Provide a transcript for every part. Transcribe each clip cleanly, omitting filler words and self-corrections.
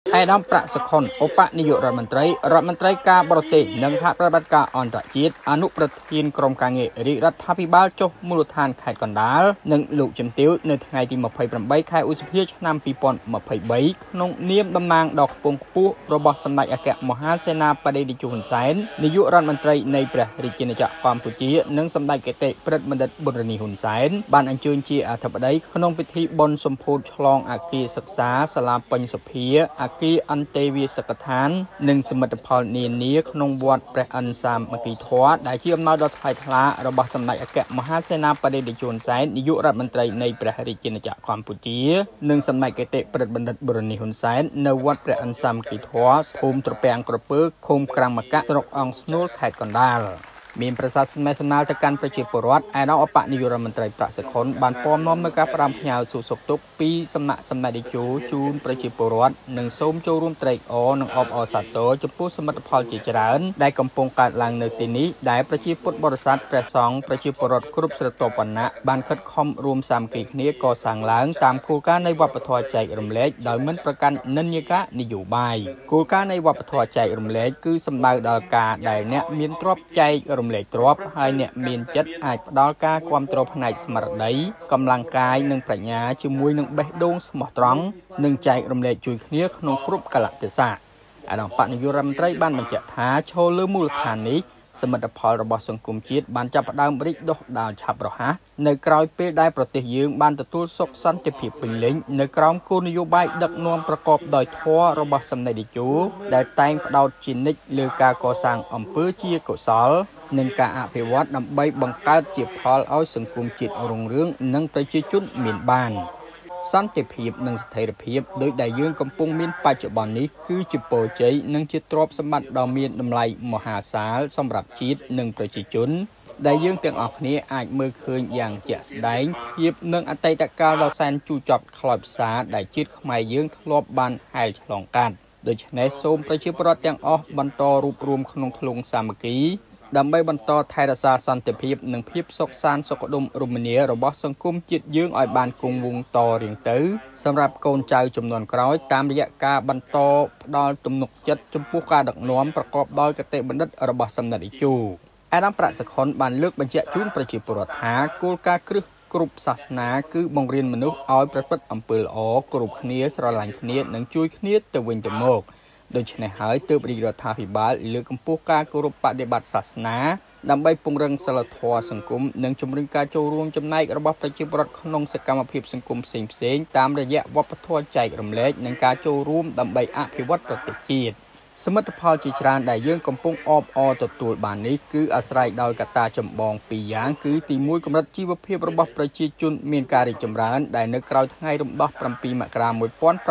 ឯកឧត្តមប្រសិទ្ធឧបនាយករដ្ឋមន្ត្រីការបរទេសនិងសហប្រតិបត្តិការអន្តរជាតិអនុប្រធានក្រុមការងាររាជរដ្ឋាភិបាលចុះមូលដ្ឋានខេត្តកណ្ដាលនិងលោកជំទាវនៅថ្ងៃទី28ខែឧសភាឆ្នាំ2023ក្នុងនាមតំណាងដ៏ខ្ពង់ខ្ពស់របស់សម្ដេចអគ្គមហាសេនាបតីតេជោហ៊ុនសែននាយករដ្ឋមន្ត្រីនៃព្រះរាជាណាចក្រកម្ពុជានិងសម្ដេចគតិប្រិទ្ធបណ្ឌិតប៊ុនរ៉ានីហ៊ុនសែនបានអញ្ជើញជាអធិបតីក្នុងពិធីបុណ្យសម្ពោធឆ្លងអគារសិក្សាសាលាពេញសុភាអគារអន្តេវាសិកដ្ឋាននិងសមិទ្ធផលនានាក្នុងវត្តព្រះអិនសាមគ្គីធម៌ដែលជាអំណោយដ៏ថ្លៃថ្លារបស់សម្ដេចអគ្គមហាសេនាបតីតេជោហ៊ុនសែននាយករដ្ឋមន្ត្រីនៃព្រះរាជាណាចក្រកម្ពុជានិងសម្ដេចគតិប្រិទ្ធបណ្ឌិតប៊ុនរ៉ានីហ៊ុនសែននៅវត្តព្រះអិនសាមគ្គីធម៌ភូមិត្រពាំងក្រពើឃុំក្រាំងមកៈស្រុកអង្គស្នួលខេត្តកណ្ដាលមានប្រសាសន៍ស្មេស្មាលទៅកាន់ប្រជាពលរដ្ឋឯកឧត្តមនាយករដ្ឋមន្ត្រីប្រសិទ្ធបានពំនាំនៅការផ្ដាំផ្ញើសួរសុខទុក្ខពីសំណាក់សម្ដេចតេជោជូនប្រជាពលរដ្ឋនិងសូមចូលរួមត្រេកអរនិងអបអរសាទរចំពោះសមិទ្ធផលជាច្រើនដែលកំពុងកើតឡើងនៅទីនេះដែលប្រជាពុទ្ធបរិស័ទព្រះសង្ឃប្រជាពលរដ្ឋគ្រប់ស្រទាប់វណ្ណៈបានខិតខំរួមសាមគ្គីគ្នាកសាងឡើងតាមគោលការណ៍នៃវប្បធម៌ចែករំលែកដោយមិនប្រកាន់និន្នាការនយោបាយគោលការណ៍នៃវប្បធម៌ចែករំលែកគឺសំដៅដល់ការដែលអ្នកមានទ្រព្យចែករំលែកទ្រព្យហើយអ្នកមានចិត្តអាចផ្ដល់ការគាំទ្រផ្នែកស្មារតីកម្លាំងកាយនិងប្រាជ្ញាជាមួយនឹងបេះដូងស្មោះត្រង់និងចែករំលែកជួយគ្នាក្នុងគ្រប់កលៈទេសៈអាដាមបនាយករដ្ឋមន្ត្រីបានបញ្ជាក់ថាឈលលើមូលដ្ឋាននេះសមិទ្ធផលរបស់សង្គមជាតិបានចាប់ផ្ដើមរីកដុះដាលឆាប់រហ័សនៅក្រោយពេលដែលប្រទេសយើងបានទទួលសុខសន្តិភាពពេញលេញនៅក្រោមគោលនយោបាយដឹកនាំប្រកបដោយធម៌របស់សម្ដេចតេជោដែលតែងផ្ដោតជានិច្ចលើការកសាងអំពើជាកុសលនិងការអភិវឌ្ឍដើម្បីបង្កើតជាផលឲ្យសង្គមជាតិរុងរឿងនិងប្រជាជនមានបានសន្តិភាពនិងស្ថិរភាពដោយដែលយើងកំពុងមានបច្ចុប្បន្ននេះគឺជាពរជ័យនិងជាទ្រព្យសម្បត្តិដ៏មានតម្លៃមហាសាលសម្រាប់ជាតិនិងប្រជាជនដែលយើងទាំងអស់គ្នាអាចមើលឃើញយ៉ាងជាក់ស្ដែងភាពនិងអតីតកាលដ៏សែនជូរចត់ខ្លោចផ្សាដែលជាតិខ្មែរយើងធ្លាប់បានហែលឆ្លងកាត់ដូច្នេះសូមប្រជាពលរដ្ឋទាំងអស់បន្តរួបរวมក្នុងធ្លុងសាមគ្គីដើម្បីបន្តថែរក្សាសន្តិភាពនិងភាពសុខសាន្តសុខដុមរមនារបស់សង្គមជាតិយើងឲ្យបានគង់វង្សតរៀងទៅសម្រាប់កូនចៅជំនាន់ក្រោយតាមរយៈការបន្តផ្ដល់ទំនុកចិត្តចំពោះការដឹកនាំប្រកបដោយគតិបណ្ឌិតរបស់សម្ដេចតេជោអាដាមប្រសិទ្ធបានលើកបញ្ជាក់ជូនប្រជាពលរដ្ឋថាគោលការណ៍គ្រឹះគ្រប់សាសនាគឺបង្រៀនមនុស្សឲ្យប្រព្រឹត្តអំពើល្អគ្រប់គ្នាស្រឡាញ់គ្នានិងជួយគ្នាទៅវិញទៅមកដូច្នេះហើយទើបរាជរដ្ឋាភិបាលលើកកម្ពស់ការគោរពបដិបត្តិសាសនាដើម្បីពង្រឹងសីលធម៌សង្គមនិងជំរុញការចូលរួមចំណែករបស់ប្រជាពលរដ្ឋក្នុងសកម្មភាពសង្គមផ្សេងៗតាមរយៈវប្បធម៌ចែករំលែកនិងការចូលរួមដើម្បីអភិវឌ្ឍប្រទេសជាតិសមិទ្ធផលជាច្រើនដែលយើងកំពុងអបអរទទួលបាននេះគឺអាស្រ័យដោយកត្តាចម្បងពីរយ៉ាងគឺទី1កម្រិតជីវភាពរបស់ប្រជាជនមានការរីកចម្រើនដែលនៅក្រោយថ្ងៃរំដោះ7មករា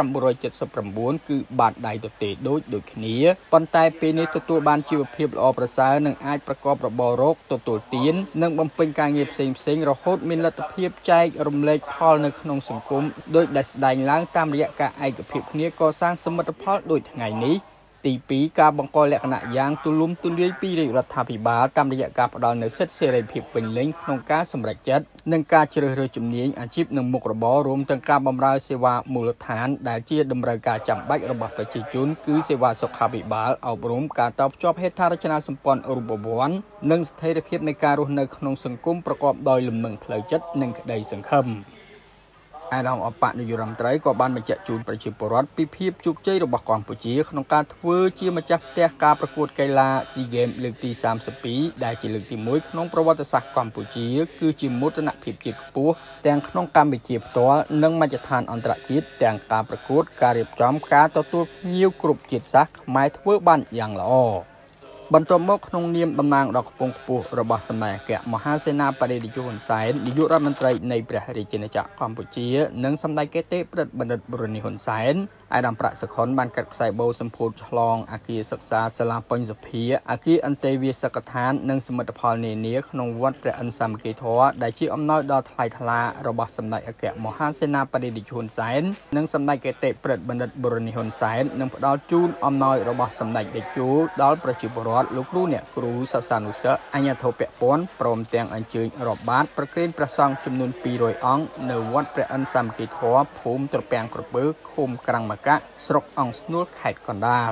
1979គឺបាតដៃទទេដូចគ្នាប៉ុន្តែពេលនេះទទួលបានជីវភាពល្អប្រសើរនិងអាចប្រកបរបររកទទួលទាននិងបំពេញការងារផ្សេងរហូតមានលទ្ធភាពចែករំលែកផលនៅក្នុងសង្គមដោយដែលស្ដែងឡើងតាមរយៈការឯកភាពគ្នាកសាងសមិទ្ធផលដូចថ្ងៃនេះទី2ការបង្កលក្ខណៈយ៉ាងទូលំទូលាយពីរាជរដ្ឋាភិបាលតាមរយៈការផ្ដល់នូវសិទ្ធិសេរីភាពពេញលេញក្នុងការសម្រេចចិត្តនិងការជ្រើសរើសជំនាញអាជីពនិងមុខរបររួមទាំងការបម្រើសេវាមូលដ្ឋានដែលជាតម្រូវការចាំបាច់របស់ប្រជាជនគឺសេវាសុខាភិបាលអប់រំការតភ្ជាប់ហេដ្ឋារចនាសម្ព័ន្ធរូបវន្តនិងស្ថិរភាពនៃការរស់នៅក្នុងសង្គមប្រកបដោយលំនឹងផ្លូវចិត្តនិងក្តីសង្ឃឹមអាដាមអបនាយករដ្ឋមន្ត្រីក៏បានបញ្ជាក់ជូនប្រជាពលរដ្ឋពីភាពជោគជ័យរបស់កម្ពុជាក្នុងការធ្វើជាម្ចាស់ផ្ទះការប្រកួតកីឡា SEA Games លើកទី32ដែលជាលើកទី1ក្នុងប្រវត្តិសាស្ត្រកម្ពុជាគឺជាមោទនភាពជាតិខ្ពស់ទាំងក្នុងកម្ពុជាផ្ទាល់និងមជ្ឈដ្ឋានអន្តរជាតិទាំងការប្រកួតការរៀបចំការទទួលភ្ញៀវគ្រប់ជាតិសាសន៍ខ្មែរធ្វើបានយ៉ាងល្អបន្ទាប់មកក្នុងនាមតំណាងដ៏ខ្ពង់ខ្ពស់របស់សម្ដេចអគ្គមហាសេនាបតីតេជោហ៊ុនសែននាយករដ្ឋមន្ត្រីនៃព្រះរាជាណាចក្រកម្ពុជានិងសម្ដេចគតិប្រិទ្ធបណ្ឌិតប៊ុនរ៉ានីហ៊ុនសែនអាដាមប្រាក់សុខុនបានកាត់ខ្សែបូសម្ពោធឆ្លងអគារសិក្សាសាលាពេញសុភាអគារអន្តេវាសិកដ្ឋាននិងសមិទ្ធផលនានាក្នុងវត្តព្រះអិនសាមគ្គីធម៌ដែលជាអំណោយដ៏ថ្លៃថ្លារបស់សម្ដេចអគ្គមហាសេនាបតីតេជោហ៊ុនសែននិងសម្ដេចគតិប្រិទ្ធបណ្ឌិតប៊ុនរ៉ានីហ៊ុនសែននឹងផ្ដល់ជូនអំណោយរបស់សម្ដេចតេជោដល់ប្រជាពលរដ្ឋលោកគ្រូអ្នកគ្រូសិស្សានុសិស្សអាជ្ញាធរពាក់ព័ន្ធព្រមទាំងអញ្ជើញរាប់បាតប្រគេនព្រះសង្ឃចំនួន200អង្គនៅវត្តព្រះអិនសាមគ្គីធម៌ភូមិត្រពាំងក្រពើឃុំក្រាំងមកកៈស្រុកអង្គស្នួលខេត្តកណ្ដាល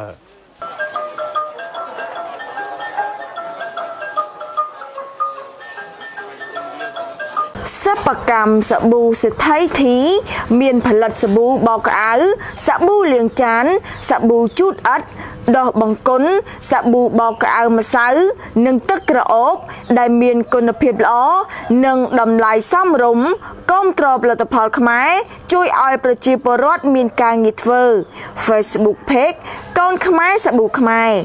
សិប្បកម្មសាប៊ូសេដ្ឋីធីមានផលិតសាប៊ូបោកក្អៅសាប៊ូលាងចានសាប៊ូជូតឥដ្ឋដោះបង្គន់សាប៊ូបោកក្អៅម្សៅនិងទឹកក្រអូបដែលមានគុណភាពល្អនិងតម្លៃសមរម្យគាំទ្រផលិតផលខ្មែរជួយឲ្យប្រជាពលរដ្ឋមានការងារធ្វើ Facebook Page កូនខ្មែរសាប៊ូខ្មែរ